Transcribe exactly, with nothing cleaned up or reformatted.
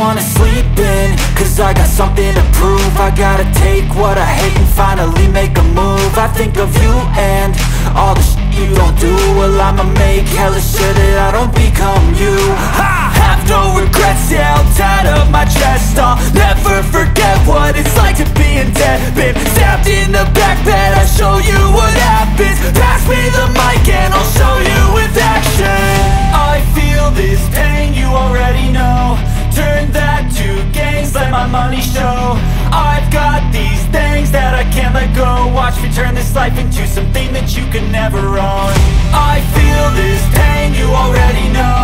wanna sleep in, cause I got something to prove. I gotta take what I hate and finally make a move. I think of you and all the shit you don't do. Well, I'ma make hella sure that I don't become you. I have no regrets, yeah, I'll tie up my chest. I'll never forget what it's like to be in debt. Been stabbed in the back bed, I'll show you what happens. Pass me the mic and I'll show you with action. I feel this pain, you already know. Turn that to gains, let my money show. I've got these things that I can't let go. Watch me turn this life into something that you can never own. I feel this pain, you already know.